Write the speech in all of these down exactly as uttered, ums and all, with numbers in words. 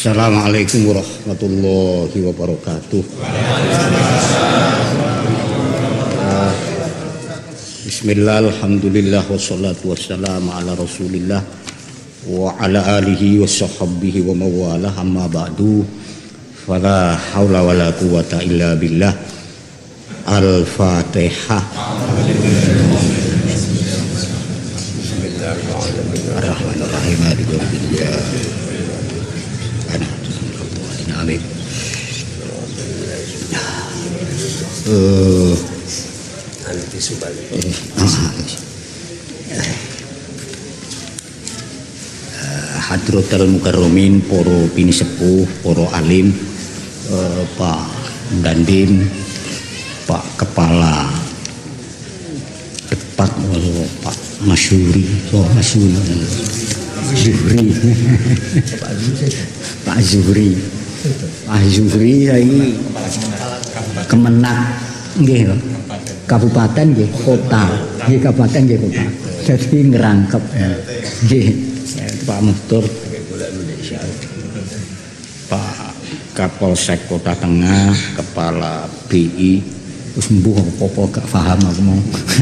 Assalamualaikum warahmatullahi wabarakatuh. uh, Bismillah, alhamdulillah, wassalatu wassalamu ala rasulillah wa ala alihi wa sahbihi wa mawalah, amma ba'du. Fala hawla wa la quwata illa billah. Al-Fatihah. Bismillahirrahmanirrahim. Amin. Uh, Hadratul Mukarramin, poro bini sepuh, poro alim, uh, Pak Dandim, Pak Kepala Cepat, oh, Pak Masyuri, oh Masyuri, Zuhri, Pak Zuhri, Pak Zuhri, ini Kemenak, nggih, kabupaten nggih, kota, nggih kabupaten nggih kota, jadi ngerangkep, nggih, Pak Muhtur, Pak Kapolsek Kota Tengah, Kepala B I, terus mbuh apa-apa gak paham aku mau.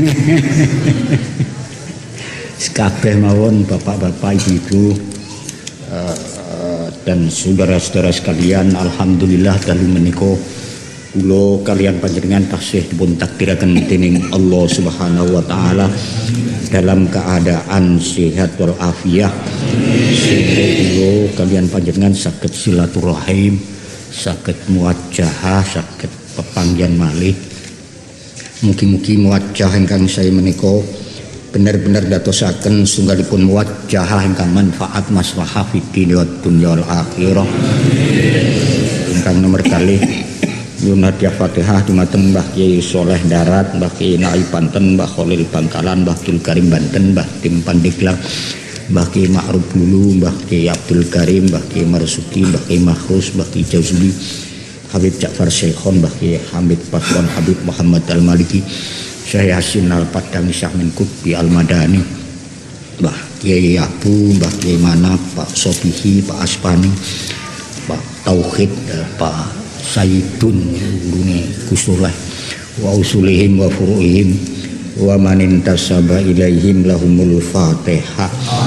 Sekabeh mawon bapak-bapak, ibu-ibu, uh, uh, dan saudara-saudara sekalian, alhamdulillah dalu menika kula kalian panjenengan tasih dipun takdiraken dening Allah Subhanahu wa taala dalam keadaan sehat wal afiat, sehingga kula kalian panjenengan saged silaturahim, saged muwajjahah, saged pepanggihan malih. Mugi-mugi muwajjah ingkang saya menika benar-benar dadosaken sunggalipun muwajjahah ingkang manfaat maslahah fid dini wad dunya wal akhirah. Ingkang nomor kalih nyuwun hadiah Fatihah dumateng Mbah Kiai Soleh Darat, Mbah Kiai Nai Banten, Mbah Khalil Bangkalan, Mbah Abdul Karim Banten, Mbah Tim Pandeglang, Mbah Kiai Ma'ruf Bulu, Mbah Kiai Abdul Karim, Mbah Kiai Marsuki, Mbah Kiai Mahrus, Mbah Kiai Jauzuli, Habib Ja'far Syekhon, Mbah Kiai Hamid Patron, Habib Muhammad Al-Maliki, Syekh Yasin Al-Padang, Syekh Min Qutbi Al-Madani, Mbah Kiai Abu, Mbah Kiai Manap, Pak Sobihi, Pak Aspani, Pak Tauhid, Pak Sayyidun, gurune Gusullah, wa usulihim wa furu'ihim wa manin tasaba ilaihim lahumul Fatihah.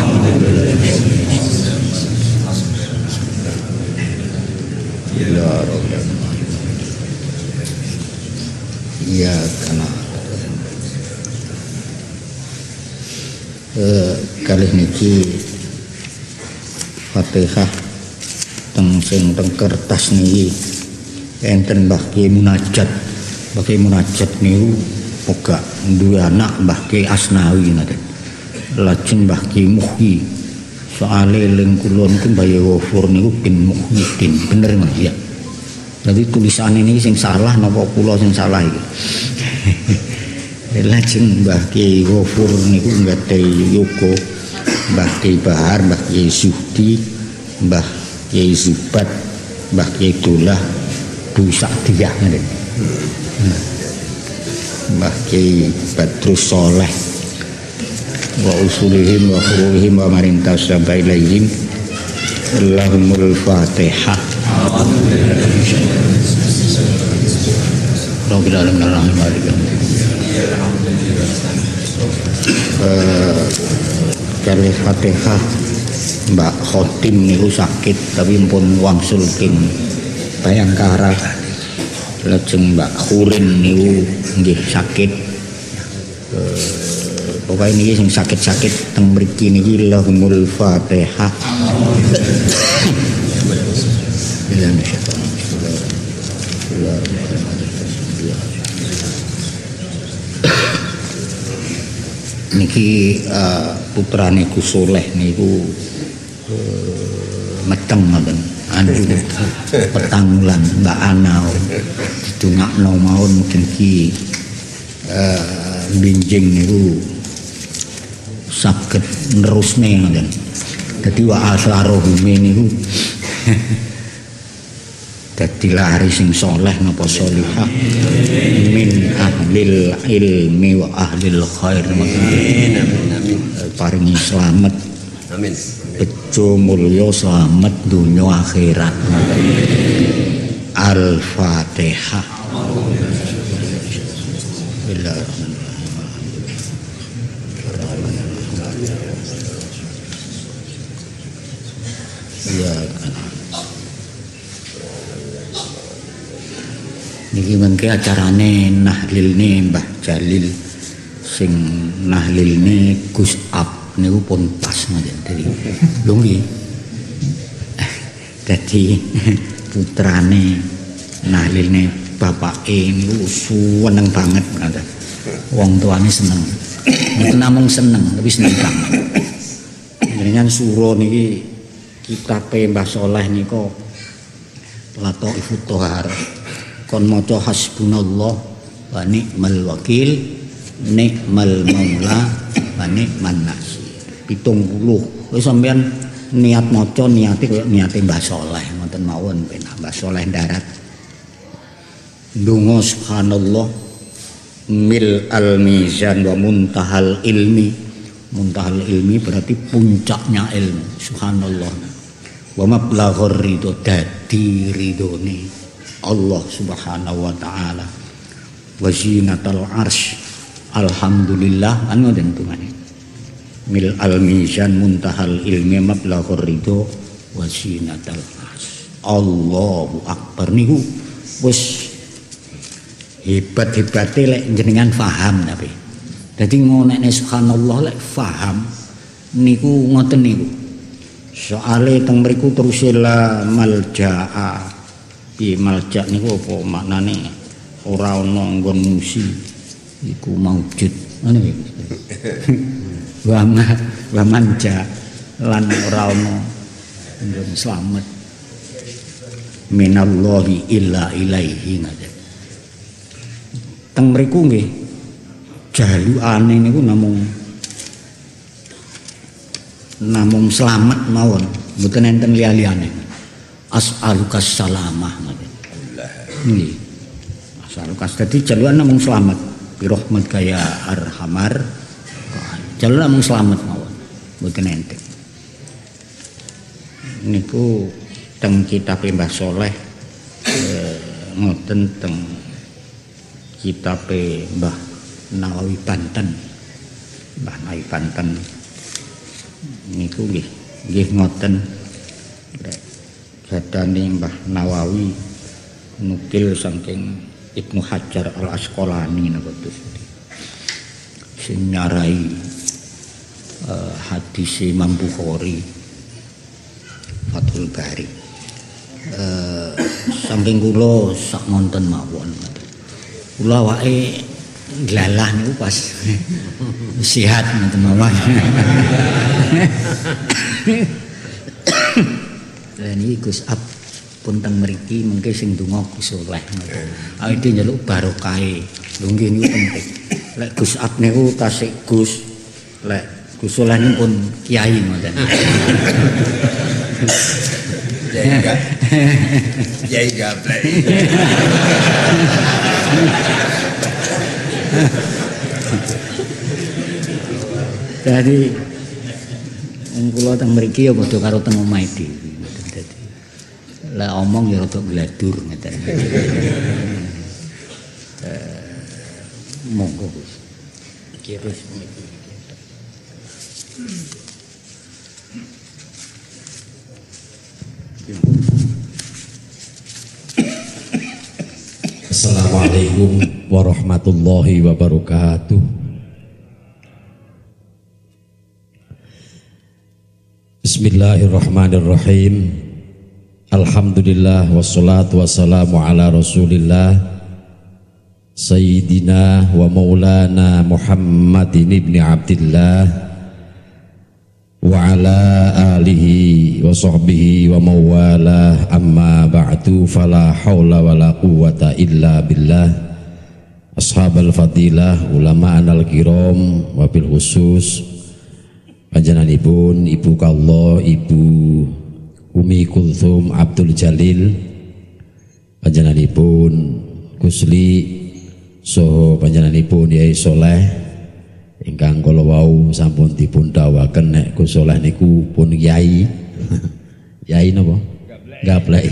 Ya Rabbal ya karena eh, kali niki Fatihah teng sing teng kertas niki enten Mbah Kiai Munajat. Mbah Kiai Munajat niku boga duwe anak Mbah Kiai Asnawi ngaten. Lajeng Mbah Kiai Muhyi soale ling kula niku Mbah Ghafur niku bin Muhyiddin, bener Mas ya. Jadi tulisan ini sing salah napa kula sing salah iki. Lajeng Mbah Kiai Ghafur niku nggadhahi yoga Mbah Kiai Bahar, Mbah Kiai Zuhdi, Mbah Kiai Zubat, Mbah Kiai Dolah, Bu Sakdiyah ngene. Mbah Kiai Badrus Soleh wa usulihim wa furuhim wa marintas sampai ilaihim Allahumul Fatihah. Rabbil alamin arrahmanir rahim. Eh kali Fatihah Mbak Khotim niku sakit tapi pun wangsul king Bayangkara. Lajeng Mbak Khurin niku nggih sakit. Eh pokoke niki sing sakit-sakit teng mriki niki lahumul Fatihah. Niki uh, putrane Gus Soleh niku uh, meteng ngoten anjur petang wulan Mbak Ana didongakno mawon mugi uh, binjing niku saged nerusne ngoten. Dadi wa asraruhum niku dadi lari sing soleh napa solihah min ahlil ilmi wa ahlil khair. Amin amin amin. Paringi selamat. Amin. bejo mulya slamet dunya akhirat. Al-Fatihah. Ya. Niki mengke acarane nahlilne Mbah Jalil sing nahlilne Gus Ab niku pun pas ngoten dadi. Lho nggih. Dadi putrane nahlilne bapake niku seneng banget ngoten. Wong tuane seneng. Mboten namung seneng tapi seneng banget. Jenengan sura niki kitabe Mbah Saleh nika Lataifut Thahar. Kon maca hasbunallah wa ni'mal wakil ni'mal maula wa ni'man nasir. pitung puluh. Wis sampean niat maca niate kaya niate Mbah Saleh ngoten mawon penak Mbah Saleh darat. Ndonga subhanallah mil al mizan wa muntahal ilmi. Muntahal ilmi berarti puncaknya ilmu. Subhanallah. Wa mablaghur ridho dadi ridhone Allah subhanahu wa ta'ala wa zinatal arsy alhamdulillah kan ngoten tungane mil al mizan muntahal ilmi mablaghur ridho wa zinatal arsy Allahu akbar niku wis hebat-hebate lek jenengan paham tapi dadi ngonekne subhanallah lek paham niku ngoten niku soale teng mriku terus la malja'a piye maljak niku apa maknane ora ana nggon musi iku maujud ngono iki wa wa manja lan ora ana nggon slamet minallahi illa ilaihi ngaten teng mriku nggih jalukane niku namung namung slamet mawon mboten enten liya-liyane. As'alukas salamah ngoten. Nggih. As'alukas dadi jalukan namung slamet bi rahmat kaya arhamar. Jaluk namung slamet mawon. Mboten enten. Niku teng kitab Mbah Saleh eh, ngoten teng kitab Mbah Nawawi Banten. Mbah Nawawi Banten niku nggih nggih ngoten. Jadane Mbah Nawawi nukil saking Ibnu Hajar Al Asqalani napa sing nyarai uh, hadis Imam Bukhari Fathul Bari uh, saking kula sak ngonten mawon kula wae glalah niku pas sehat ngoten mawon. Dan ini Gus Ab pun teng mriki mengke sing donga Gus Saleh ngoten. Awake njaluk barokahe. Lho nggih niku penting. Lek Gus Ab niku tasik Gus, lek Gus Saleh niku pun kiai ngoten. Kiai enggak. Kiai gablek. Jadi wong kula teng mriki ya padha karo teng omahe dhewe. Lah omong ya rada gladur ngeten. Eh monggo Gus. Kira Assalamualaikum warahmatullahi wabarakatuh. Bismillahirrahmanirrahim. Alhamdulillah wassalatu wassalamu ala Rasulillah Sayyidina wa maulana Muhammadin ibni Abdillah wa ala alihi wa sahbihi wa mawalah amma ba'du fala hawla wa la quwwata illa billah. Ashabal fadilah ulama anal kiram wabil khusus panjenenganipun Ibu Kallah Ibu Umi Kulthum Abdul Jalil panjenenganipun Gusli soho panjenenganipun Yai Soleh ingkang kala wau sampun dipun dawuhaken nek Gus Soleh niku pun yai. Yai napa? Gablek.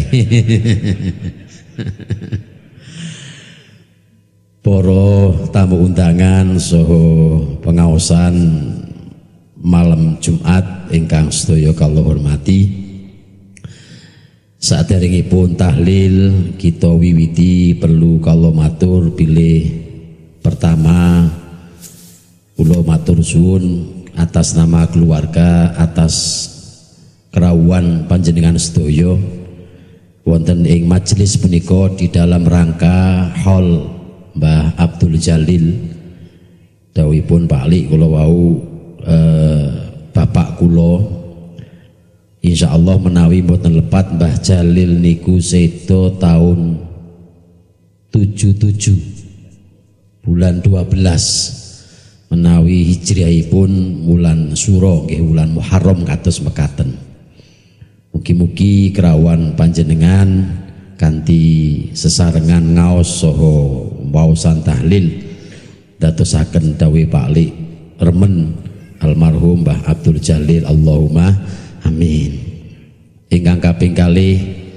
Para tamu undangan saha pengaosan malam Jumat ingkang sedaya kula hormati. Saderengipun tahlil kita wiwiti perlu kula matur bilih pertama kula matur suwun atas nama keluarga, atas kerawuhan panjenengan sedaya wonten ing majelis punika di dalam rangka haul Mbah Abdul Jalil dawuhipun Pak Ali kula wau eh, bapak kula insyaallah menawi mboten lepat Mbah Jalil niku sedo tahun tujuh tujuh bulan dua belas menawi hijriyahipun wulan Suro nggih wulan Muharram kados mekaten. Mugi-mugi kerawan panjenengan kanthi sesarengan ngaos saha waosan tahlil dadosaken dawuh Pak Ali remen almarhum Mbah Abdul Jalil, Allahumma amin. Ingkang kaping kalih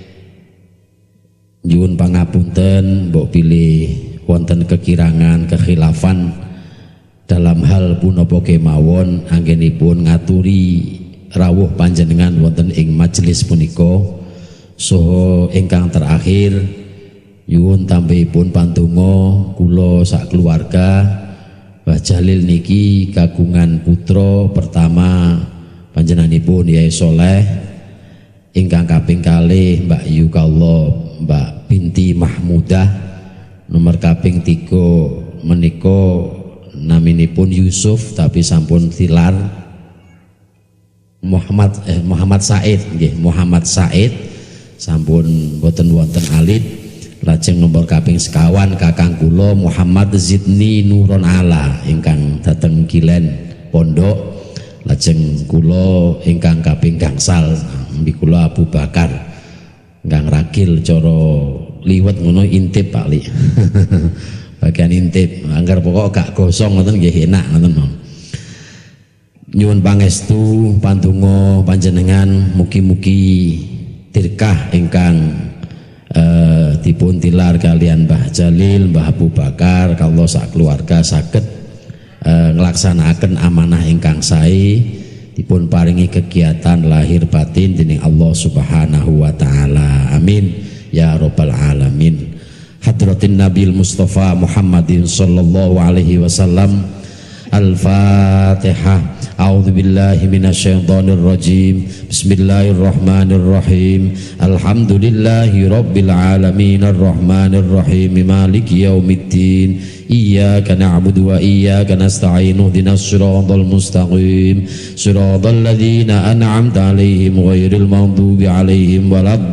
nyuwun pangapunten mbok pilih wonten kekirangan kekhilafan dalam hal punapa kemawon anggenipun ngaturi rawuh panjenengan wonten ing majelis punika. Saha ingkang terakhir nyuwun tambahipun pandonga kula sak keluarga Mbah Jalil niki kagungan putra pertama panjenenganipun Yai Soleh, ingkang kaping kalih Mbak Yukalla Mbak binti Mahmudah, nomor kaping tiga menika naminipun Yusuf tapi sampun tilar Muhammad eh, Muhammad Said nggih Muhammad Said sampun boten wonten alit. Lajeng nomor kaping sekawan kakang kula Muhammad Zidni Nuron Ala ingkang dateng Kilen Pondok. Lajeng kula ingkang kaping gangsal mbi kula Abu Bakar ingkang ragil cara liwet ngono intip Pak Li. Bagian intip anggar pokok gak gosong ngoten nggih enak ngoten. Nyuwun pangestu pandonga panjenengan mugi-mugi tirkah ingkang uh, dipun tilar kalian Mbah Jalil, Mbah Abu Bakar kalau sak keluarga saged uh, nglaksanakaken amanah ingkang sae dipun paringi kegiatan lahir batin dening Allah Subhanahu wa taala. Amin ya rabbal alamin. Hadratin Nabil Mustafa Muhammadin sallallahu alaihi wasallam. Al-Fatihah. A'udzu billahi minasyaitonir rajim. Bismillahirrahmanirrahim. Alhamdulillahi rabbil alamin arrahmanir rahim maliki yaumiddin. Iyyaka na'budu wa iyyaka nasta'in ihdinas siratal mustaqim. Siratal ladzina an'amta 'alaihim ghairil maghdubi 'alaihim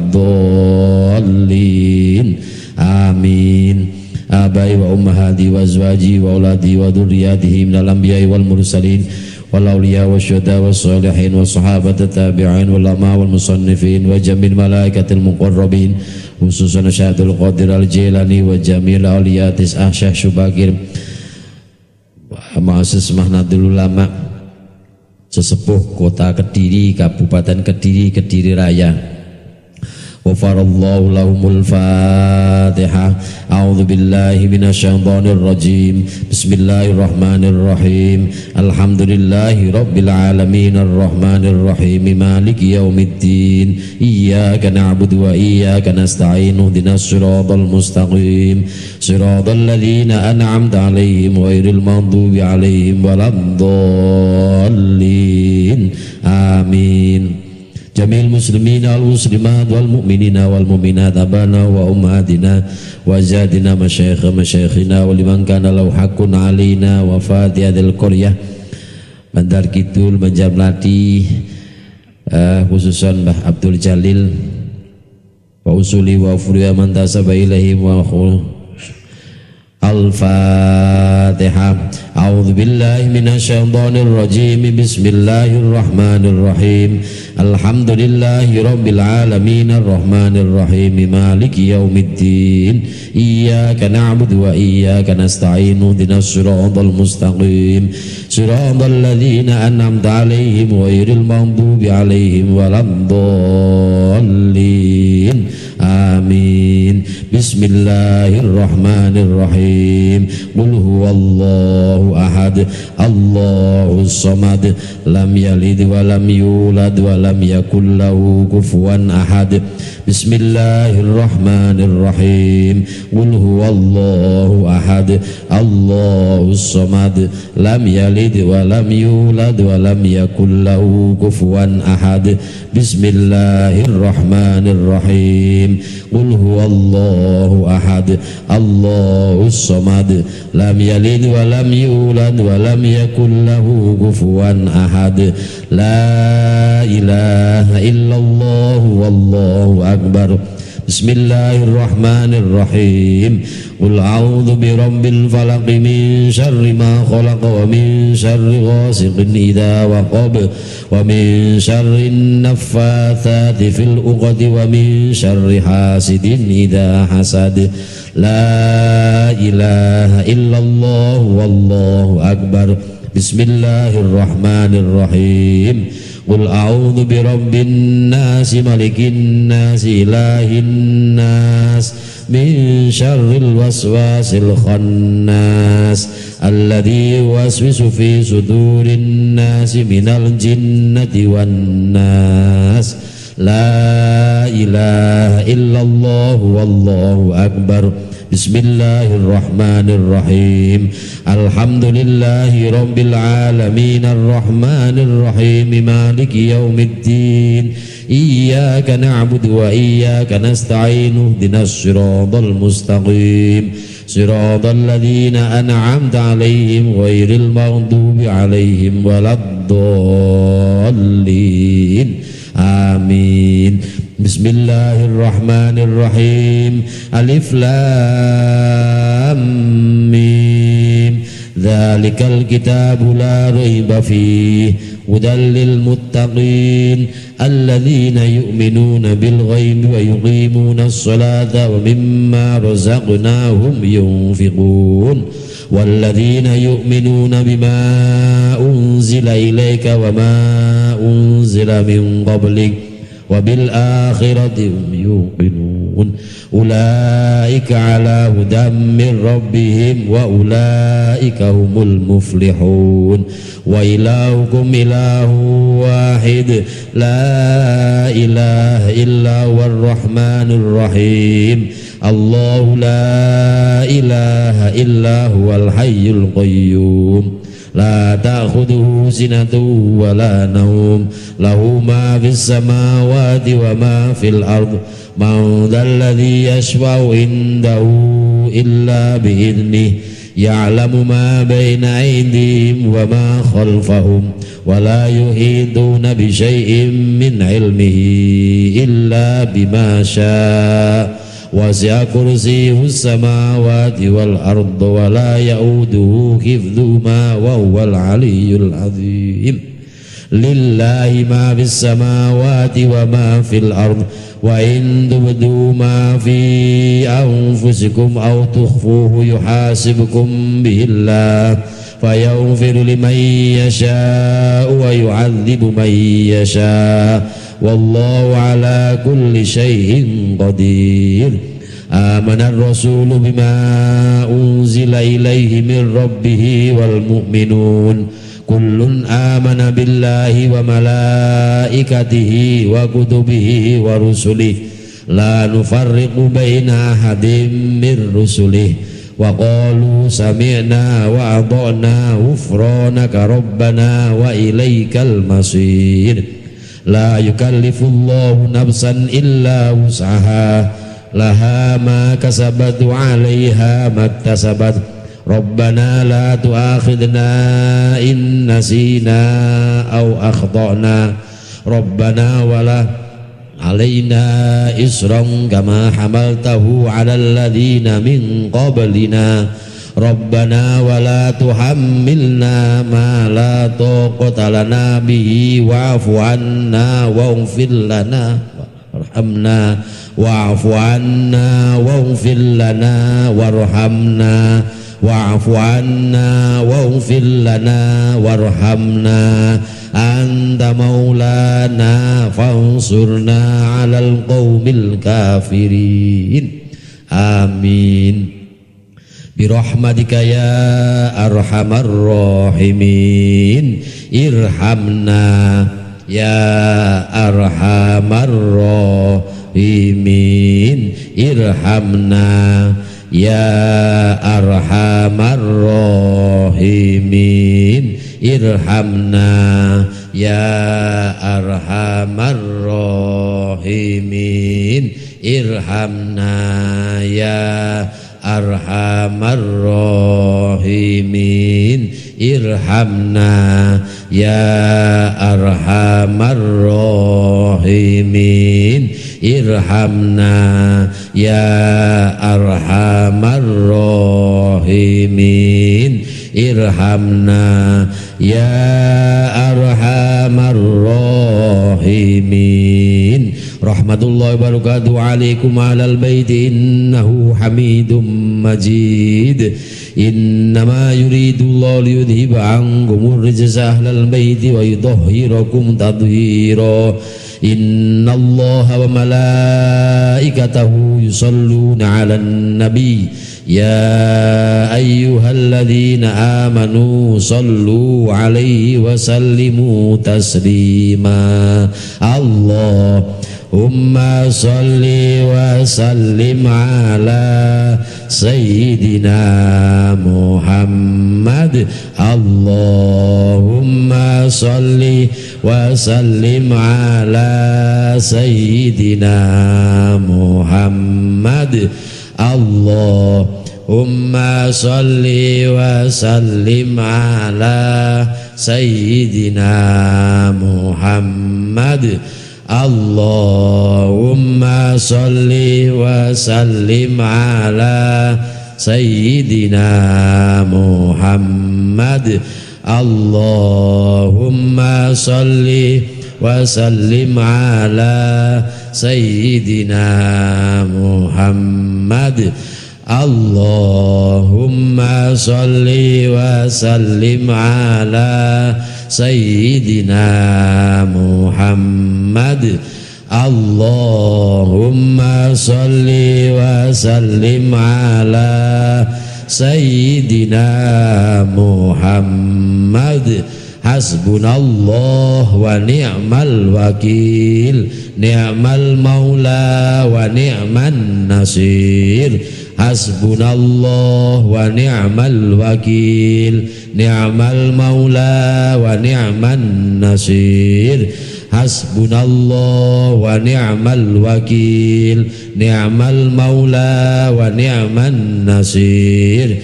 waladdallin. Amin. Abai wa ummahati wa azwaji wa auladi wa dhurriyyatihi minal anbiya'i wal mursalin wal awliya wa syuhada wa salihin wa sahabata tabi'in wal ulama wal musannifin wa jamil malaikatil muqarrabin khususan Syaikhul Qadir al-Jilani wa jamil awliyatis ahsyah syubakir ma'asis mahnadul ulama sesepuh kota Kediri, Kabupaten Kediri, Kediri Raya. Ghafarallahu lahumul Fatihah. A'udzu billahi minasyaitonir rajim. Bismillahirrahmanirrahim. Alhamdulillahi rabbil alamin arrahmanir rahim maliki yaumiddin. Iyyaka na'budu wa iyyaka nasta'in ihdinas siratal mustaqim. Siratal ladzina an'amta 'alaihim ghairil maghdubi 'alaihim waladdallin. Amin. Jamil muslimin wal muslimat wal mu'minina wal mu'minat abana wa ummatina wa zadina masyayikh masyayikhina wa liman kana lahu haqqun alaina wa fatihadil qaryah Bandar Kidul Banjar Melati uh, khususan Mbah Abdul Jalil wa usuli wa furiya man tasaba ilahi wa Al-Fatihah. A'udzu billahi minasyaitonir rajim. Bismillahirrahmanirrahim. Alhamdulillahi rabbil alamin arrahmanir rahim maliki yaumiddin. Iyyaka na'budu wa iyyaka nasta'in. Ihdinas siratal mustaqim. Siratal ladzina an'amta 'alaihim ghairil maghdubi 'alaihim waladdallin. Amin. Bismillahirrahmanirrahim. Qul huwallahu ahad, Allahus samad, lam yalid wa lam yulad wa lam yakul lahu kufuwan ahad. Bismillahirrahmanirrahim. Qul huwallahu ahad, Allahus samad, lam yalid wa lam yulad wa lam yakul lahu kufuwan ahad. Bismillahirrahmanirrahim. Qul huwallahu ahad, Allahus samad, lam yalid wa lam yulad wa lam yakul lahu kufuwan ahad. La ilaha illallah wallahu akbar. Bismillahirrahmanirrahim. Qul a'udzu birabbil falaq min syarri ma khalaq wa min syarri ghasiqin idza waqab wa min syarri naffatsati fil 'uqad wa min syarri hasidin idza hasad. La ilaha illallah wallahu akbar. Bismillahirrahmanirrahim. Qul a'udzu birabbin nas malikin nas ilahin nas min syarril waswasil khannas alladzi yuwaswisu fi sudurin nas minal jinnati wan nas. La ilaha illallah wallahu akbar. Bismillahirrahmanirrahim. Alhamdulillahi rabbil alamin arrahmanir rahim maliki yaumiddin. Iyyaka na'budu wa iyyaka nasta'in. Ihdinas siratal mustaqim. Siratal ladzina an'amta 'alaihim ghairil maghdubi 'alaihim waladdallin. Amin. Bismillahirrahmanirrahim. Alif lam mim. Dzalikal kitabu la raiba fihi hudal lil muttaqin alladzina yu'minuna bil ghaibi wa yuqimunas salata wa mimma razaqnahum yunfiqun. Walladzina yu'minuna bima unzila ilayka wa ma unzila min qablik wa bil akhirati hum yuqinun. Ulaika ala hudam min rabbihim wa ulaika humul muflihun. Wa ilahukum ilahu wahid la ilaha illa huwar rahmanur rahim. Allahu la ilaha illa huwal hayyul qayyum. La ta'khudhuhu sinatun wa la nawm. Lahu ma fis samawati wa ma fil ard. Man dhal ladzi yashfa'u indahu illa bi'idhnihi. Ya'lamu ma baina aydihim wa ma khalfahum. Wa la yuhituna bi syai'in min ilmihi illa bima syaa. Wasi'a kursiyyuhus samawati wal arda wa la ya'uduhu hifdhuhuma wa huwal aliyyul azim. Lillahi ma fis samawati wa ma fil ard. Wa in tubdu ma fi anfusikum aw tukhfuhu yuhasibkum bihillah fayaghfiru liman yasha'u wa yu'adzibu man yasha'. Wallahu ala kulli syai'in qadir. Amanar rasulu bima unzila ilaihi min rabbihi wal mu'minun kullun amana billahi wa malaikatihi wa kutubihi wa rusulihi la nufarriqu baina ahadin min rusulihi wa qalu sami'na wa ata'na ghufranaka rabbana wa ilaikal masir. La yukallifullahu nafsan illa wus'aha laha ma kasabat wa 'alaiha maktasabat. Rabbana la tu'akhidna in nasina aw akhtana. Rabbana wala alaina isran kama hamaltahu 'alal ladzina min qablina. Rabbana wa la tuhammilna ma la taqata lana bihi wa'fu 'anna waghfir lana warhamna wa'fu 'anna waghfir lana warhamna wa'fu 'anna waghfir lana warhamna anta maulana fansurna 'alal qaumil kafirin. Amin. Birahmatika ya arhamar rahimin irhamna ya arhamar rahimin irhamna ya arhamar rahimin irhamna ya arhamar rahimin irhamna ya arhamar rahimin irhamna ya arhamar rahimin irhamna ya arhamar rahimin irhamna ya arhamar rahimin. Rahmatullahi wa barakatuhu alaikum alal baiti innahu hamidum majid. Innama yuridullahu liyudhiba ankumur rijsa ahlal baiti wa yutahhirakum tadhhira. Innallaha wa malaikatahu yusalluna 'alan nabi ya ayyuhalladzina amanu sallu 'alaihi wa sallimu taslima. Allah Umma salli wa sallim ala Sayyidina Muhammad. Allahumma salli wa sallim ala Sayyidina Muhammad. Allahumma salli wa sallim ala Sayyidina Muhammad. Allahumma salli wa sallim ala Sayyidina Muhammad. Allahumma salli wa sallim ala Sayyidina Muhammad. Allahumma salli wa sallim ala Sayyidina Muhammad. Allahumma salli wa sallim ala Sayyidina Muhammad. Hasbunallah wa ni'mal wakil, ni'mal maula wa ni'man nasir. Hasbunallah wa ni'mal wakil, ni'mal maula wa ni'man nasir. Hasbunallah wa ni'mal wakil, ni'mal maula wa ni'man nasir.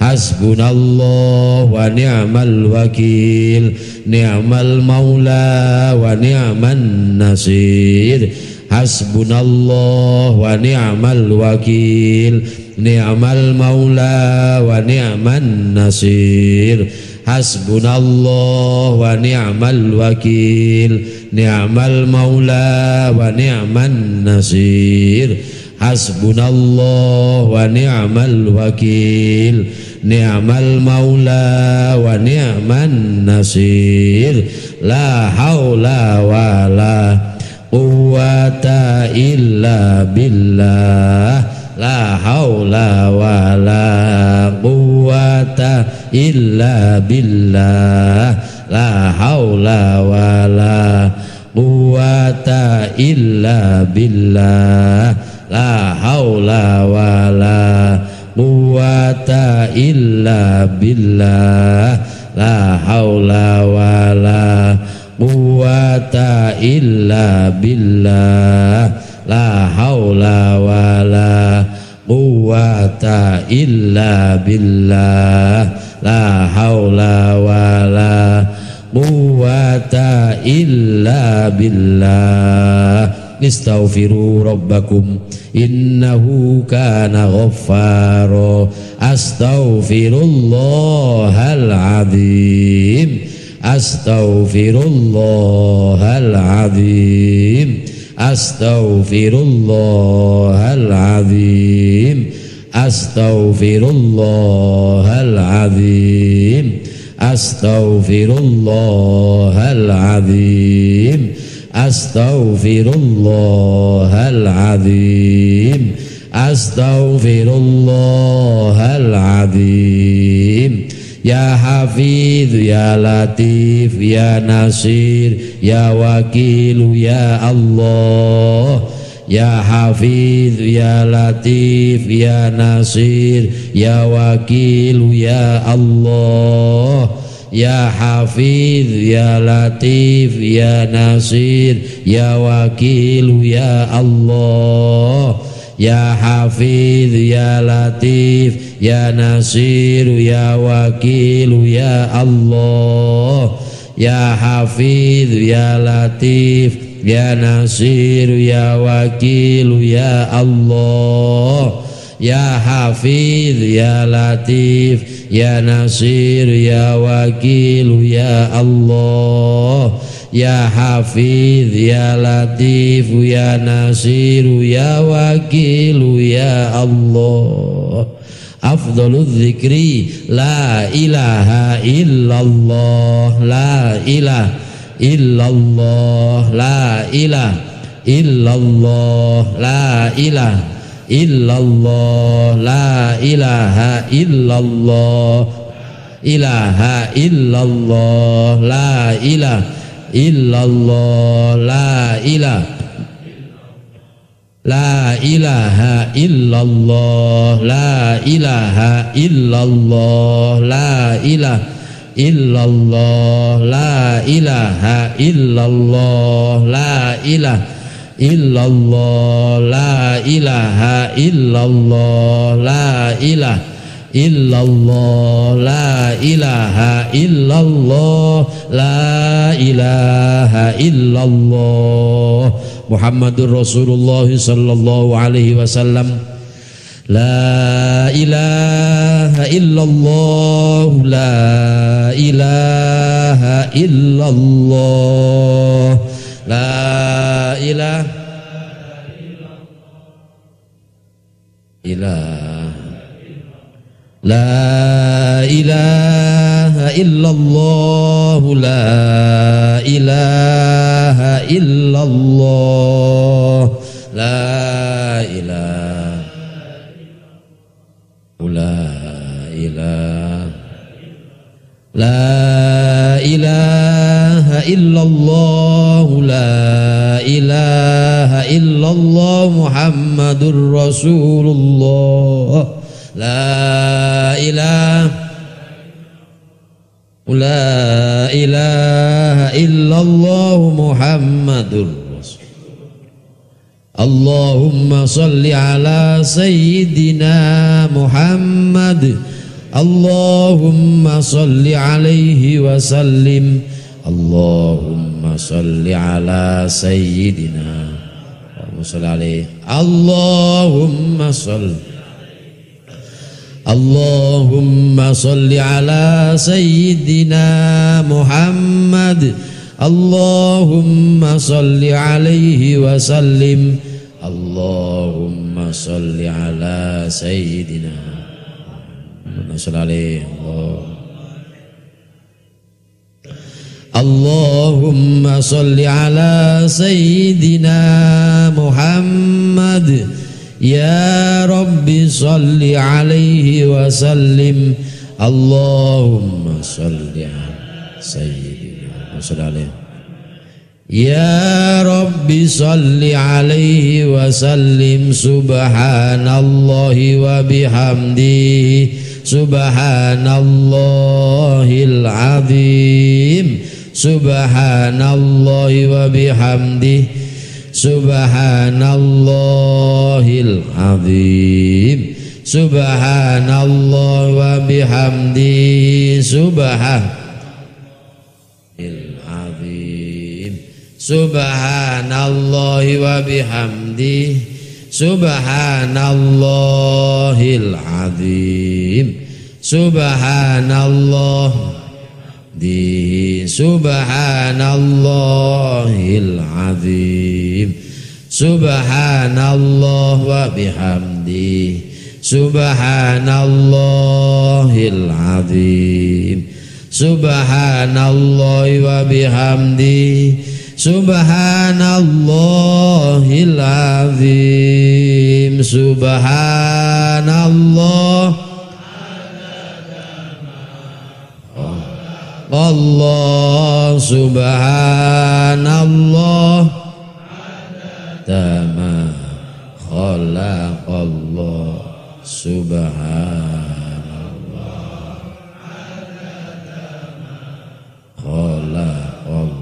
Hasbunallah wa ni'mal wakil, ni'mal maula wa ni'man nasir. Hasbunallah wa ni'mal wakil, ni'mal maula wa ni'man nasir. Hasbunallah wa ni'mal wakil, ni'mal maula wa ni'man nasir. Hasbunallah wa ni'mal wakil, ni'mal maula wa ni'man nasir. La haula wa la quwwata illa billah. La haula wa la quwwata illa billah. La haula wa la quwwata illa billah. La haula wa la quwwata illa billah. La haula wa la quwwata illa billah. La haula wa la quwwata illa billah. La haula wa la quwwata illa billah. istaghfiru rabbakum innahu kana ghaffara. Astaghfirullahal azim, astaghfirullahal azim, astaghfirullahal azim, astaghfirullahal azim, astaghfirullahal azim, astaghfirullahal azim, astaghfirullahal azim. Ya Hafidh, ya Latif, ya Nasir, ya Wakil, ya Allah. Ya Hafidh, ya Latif, ya Nasir, ya Wakil, ya Allah. Ya Hafidh, ya Latif, ya Nasir, ya Wakil, ya Allah. Ya Hafidh, ya Latif, ya Nasir, ya Wakil, ya Allah. Ya Hafidh, ya Latif, ya Nasir, ya Wakil, ya Allah. Ya Hafidh, ya Latif, ya Nasir, ya Wakil, ya Allah. Ya Hafidh, ya Latif, ya Nasir, ya Wakil, ya Allah. Afdhalul dzikri la ilaha illallah, la ilaha illallah, la ilaha illallah, la ilaha illallah, la ilaha illallah, ilaha illallah, la ilaha illallah, la ilaha La ilaha illallah, la ilaha illallah, la ilaha illallah, la ilaha illallah, la ilaha illallah, la ilaha illallah, la ilaha illallah, la ilaha illallah, la ilaha illallah. Muhammadur Rasulullah sallallahu alaihi wasallam. La ilaha illallah, la ilaha illallah, la ilaha illallah, la ilaha illallah, la ilaha illallah, la ilaha la ilaha la ilaha illallah, la ilaha illallah, Muhammadur Rasulullah. La ilaha La ilaha illallah, Muhammadur Rasulullah. Allahumma salli ala Sayyidina Muhammad. Allahumma salli alaihi wa sallim. Allahumma salli ala Sayyidina Allahumma salli Allahumma salli ala Sayyidina Muhammad. Allahumma salli alaihi wa sallim. Allahumma salli ala Sayyidina Muhammad. Allahumma salli ala Sayyidina Muhammad. Ya Rabbi salli alaihi wa sallim. Allahumma salli ala Sayyidina Muhammad. Ya Rabbi salli alaihi wa sallim. Subhanallahi wa bihamdihi, subhanallahil azim, subhanallahi wa bihamdihi, subhanallahil azim, subhanallah wa bihamdihi, subhanallahil azim, Subhanallahi wa bihamdihi Subhanallahil azim Subhanallah di Subhanallahil azim Subhanallah wa bihamdihi Subhanallahil azim Subhanallah wa bihamdihi Subhanallahil azim Subhanallah Allah Subhanallah Tama Khalaqallah Subhanallah Khalaqallah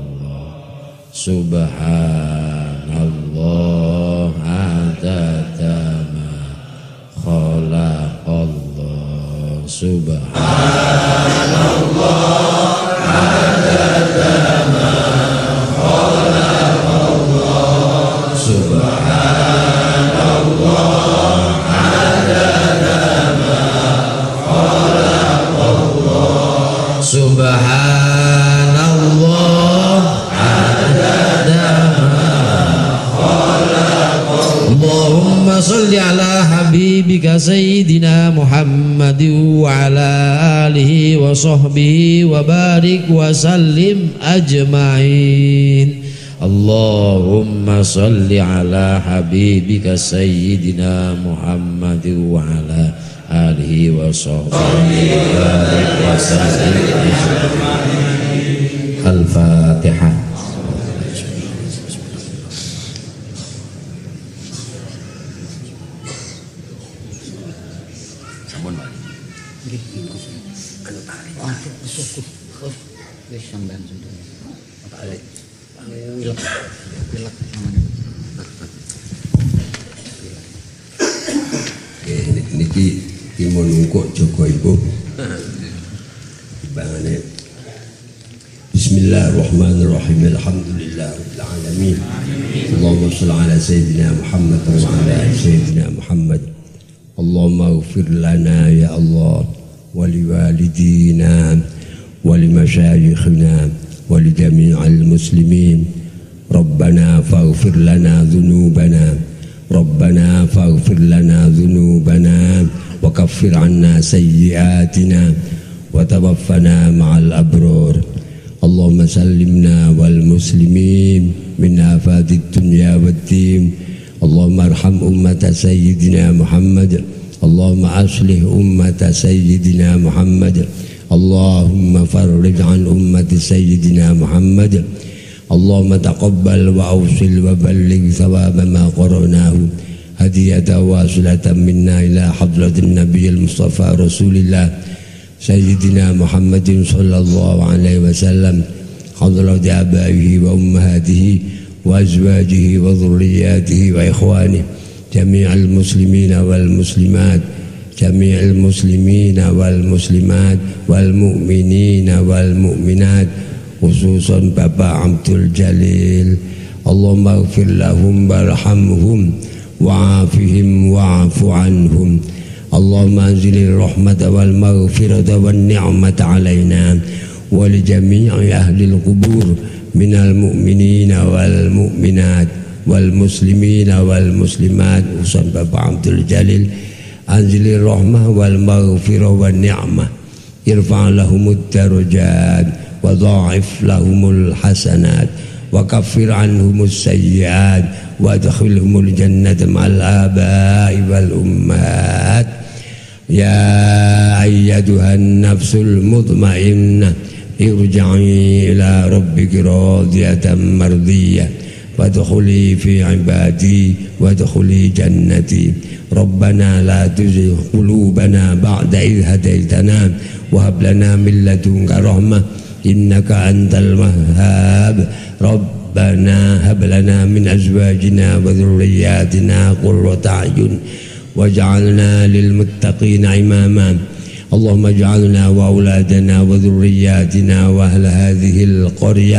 Subhanallah adada ma khalaqallah Subhanallah adada ma khalaqallah Subhanallah adada ma khalaqallah Subhanallah Allahumma salli ala habibika sayyidina Muhammadin wa ala alihi wa sahbihi wa barik wa sallim ajma'in Allahumma salli ala habibika sayyidina Muhammadin wa ala alihi wa sahbihi wa barik wa sallim ajma'in Al-Fatihah. Niki timun ungkuk Joko Ibu. Bangane. Bismillahirrahmanirrahim. Alhamdulillahirabbil alamin. Allahumma shalli ala sayyidina Muhammad wa ala ali sayyidina Muhammad. Allahumma ighfir lana ya Allah wa liwalidina wa limashayikhina wa li jami'il muslimin. Rabbana faghfir lana dhunubana Rabbana faghfir lana dhunubana wa kaffir 'anna sayyi'atina wa tawaffana ma'al abrar. Allahumma sallimna wal muslimin min afadid dunya waddin. Allahumma arham ummata sayyidina Muhammad. Allahumma aslih ummata sayyidina Muhammad. Allahumma farrij an ummati sayyidina Muhammad. Allahumma taqabbal wa awsil wa balligh thawaba ma qara'nahu hadiyatan wasilatan minna ila hadratin nabiyil mustafa rasulillah sayyidina Muhammadin sallallahu alaihi wasallam hadrati abaihi wa ummahatihi wa azwajihi wa dhurriyyatihi wa ikhwanihi jami'al muslimina wal muslimat jami'al muslimina wal muslimat wal mu'minina wal mu'minat khususan Bapak Abdul Jalil. Allahumma ighfir lahum warhamhum wa'afihim wa'afu anhum. Allahumma anzilir rahmata wal maghfirata wan ni'mata alaina wa li jami'i ahlil qubur minal mu'minina wal mu'minat wal muslimina wal muslimat khususan Bapak Abdul Jalil. Anzilir rahmah wal maghfirah wan ni'mah irfa' lahumud darajat wa dha'if lahumul hasanat wa kaffir anhumus sayyiat wa adkhilhumul jannata ma'al aba'i wal ummat. Ya ayyatuhan nafsul mutmainnah irja'i ila rabbiki radiyatan mardiyah wadkhuli fi ibadi wadkhuli jannati. Rabbana la tuzigh qulubana ba'da idh hadaytana wa hab lana min ladunka rahmah innaka antal wahhab. Rabbana hab lana min azwajina wa dhurriyyatina qurrata a'yun waj'alna lil muttaqina imama. Allahumma ij'alna wa auladana wa dhurriyyatina wa ahla hadhihi al qaryah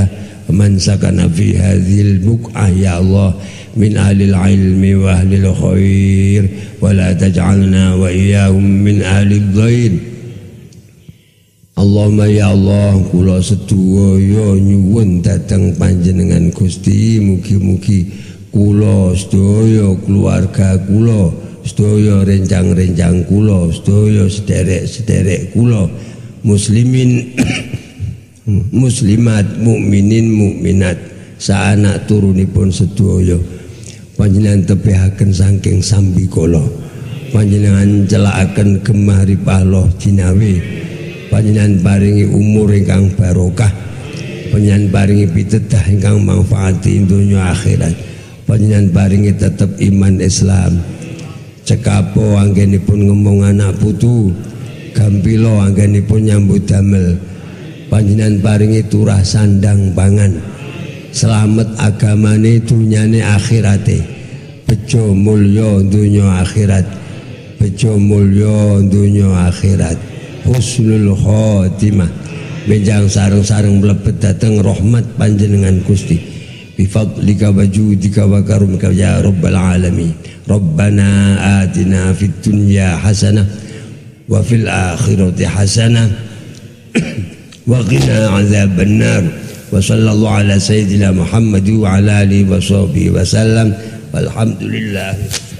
man sakana fi hadhil buq'ah ya Allah min ahlil ilmi wa ahlil khair wa la taj'alna wa iyyahum min ahlil dhain. Allahumma ya Allah, kula sedaya nyuwun dhateng panjenengan Gusti, mugi-mugi kula sedaya keluarga kula, sedaya rencang-rencang kula, sedaya sederek-sederek kula, muslimin muslimat, mukminin mukminat, saanak turunipun sedaya panjenengan tebihaken saking sambikala, panjenengan celakaken gemah ripah jinawe, panjenengan paringi umur ingkang barokah, panjenengan paringi pitedah ingkang manfaati donya akhirat, panjenengan paringi tetep iman Islam, cekapo anggenipun ngomong anak putu, gampilo anggenipun nyambut damel, panjenengan paringi turah sandang pangan, selamat agamane dunyane akhirate, bejo mulya dunya akhirat, bejo mulya dunya akhirat, husnul khotimah, benjang sareng-sareng mlebet dhateng rahmat panjenengan Gusti, bifadlika wa judika wa karumika ya rabbal alamin. Rabbana atina fid dunya hasanah wa fil akhirati hasanah wa qina azabannar. Wa sallallahu ala sayyidina Muhammad wa ala alihi wa sahbihi wa sallam. Walhamdulillah.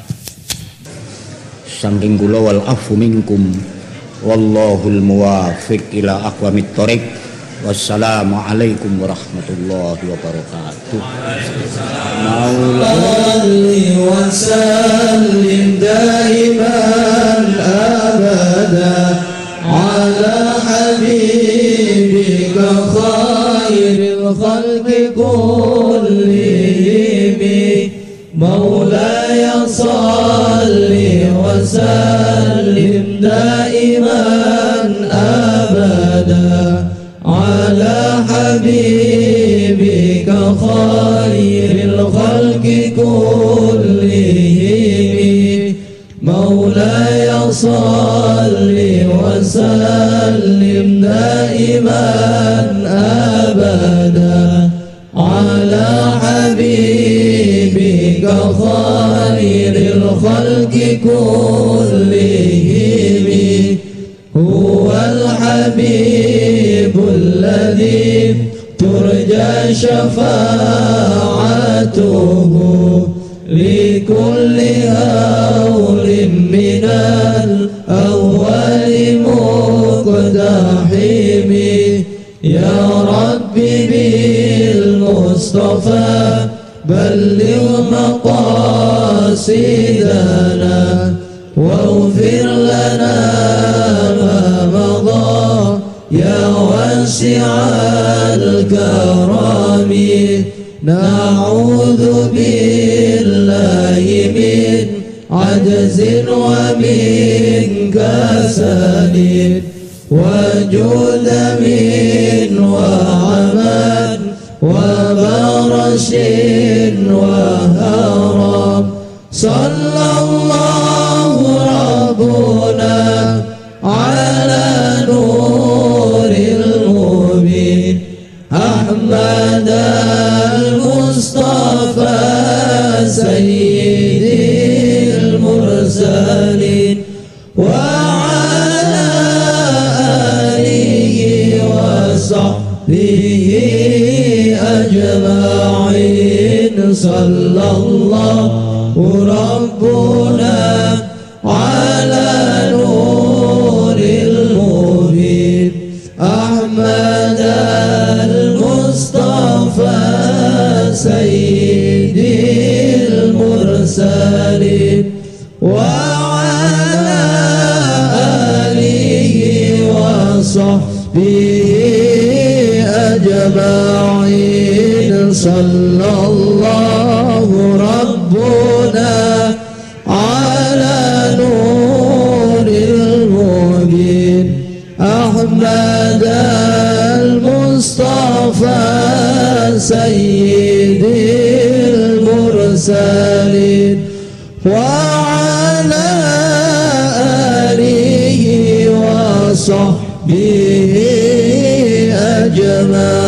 Saking kula wal afu minkum wallahul muwafiq ila aqwamit thoriq. Wassalamu alaikum warahmatullahi wabarakatuh. Maulani wa sallim daiman abada ala habibika khairil khalqi kullihim. Maulaya salli wa sallim daiman abada ala habibika khairil khalqi kullihim. Maulaya salli wa sallim daiman abada ala habibika khairil khalqi kullihim. Huwal habib الذي ترجى شفاعته لكل هول من الأول مقتحم. يا ربي بالمصطفى بلغ مقاصدنا واغفر لنا ما مضى يا واسع الكرم. نعوذ بالله من عجز ومن كسل وجود من وعمل وبرش وهرم. صلى الله ربنا على نور المبين أحمد المصطفى سيد المرسلين وعلى آله وصحبه أجمعين. صلى الله ربنا على نور المبين أحمد المصطفى سيد المرسلين وعلى آله وصحبه أجمعين. صلى الله ربنا على نور المبين أحمد المصطفى سيد المرسلين وعلى آله وصحبه أجمعين.